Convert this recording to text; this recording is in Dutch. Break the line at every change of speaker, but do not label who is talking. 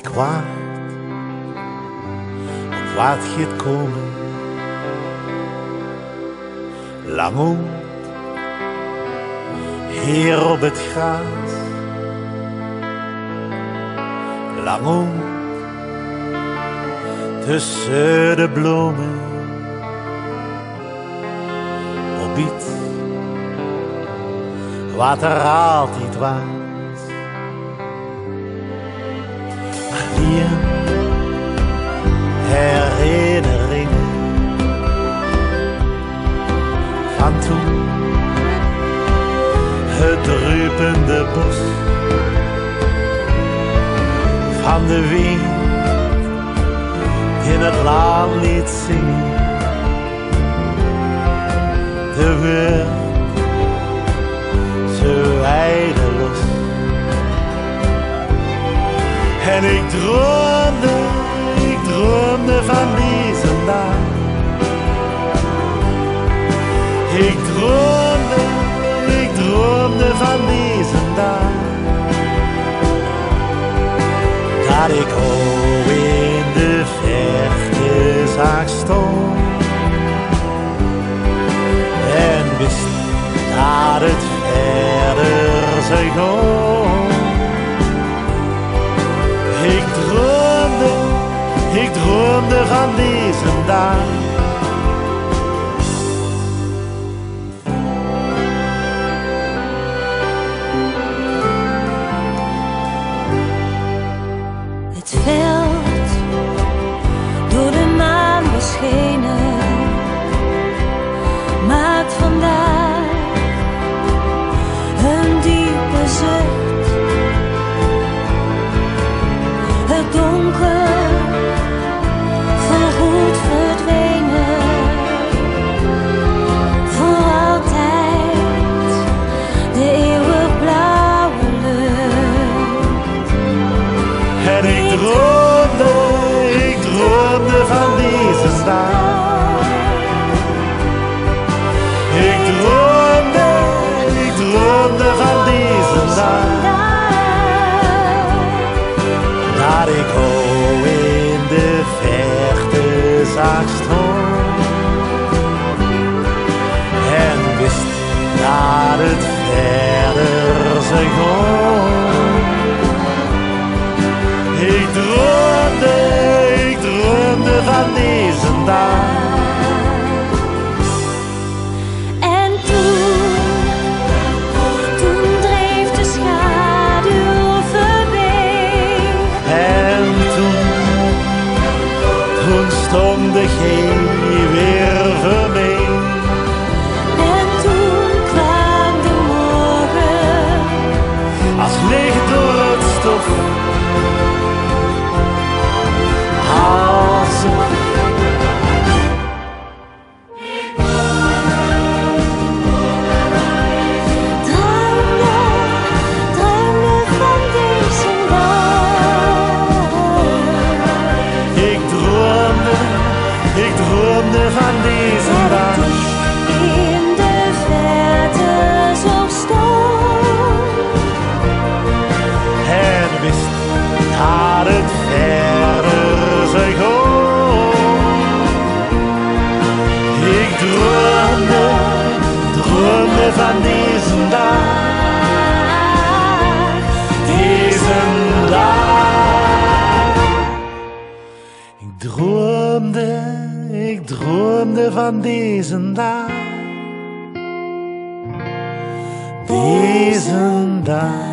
kwaad, op wat gaat komen. Lang om, hier op het gras. Lang om, tussen de bloemen. Op iets wat er altijd was. Alleen herinneringen van toen. Het druipende bos van de wind in het land liet zingen. De wereld zo eindeloos. En ik droomde van deze dag. Ik droomde van deze dag. Dat ik al in de verte zag staan. En wist dat het verder zou gaan. Ik droomde van deze dag.
Het veld door de maan beschenen maakt vandaag een diepe zucht. Het donker voorgoed verdwenen, voor altijd de eeuwig blauwe lucht.
En ik droomde van deze dag. Ik droomde van deze dag. Dat ik al in de verte zag staan. En wist dat het verder zou gaan. Ik droomde van deze dag.
En toen dreef de schaduw voorbij.
En toen stond de geen weer voor mij.
En toen kwam de morgen
Als licht door het stof. Als
droomde van deze dag.
ik droomde van deze dag.
In de verte zo stond.
En wist dat het verder zou gaan. Ik droomde van deze dag. Deze dag. Ik droomde van deze dag. Deze dag.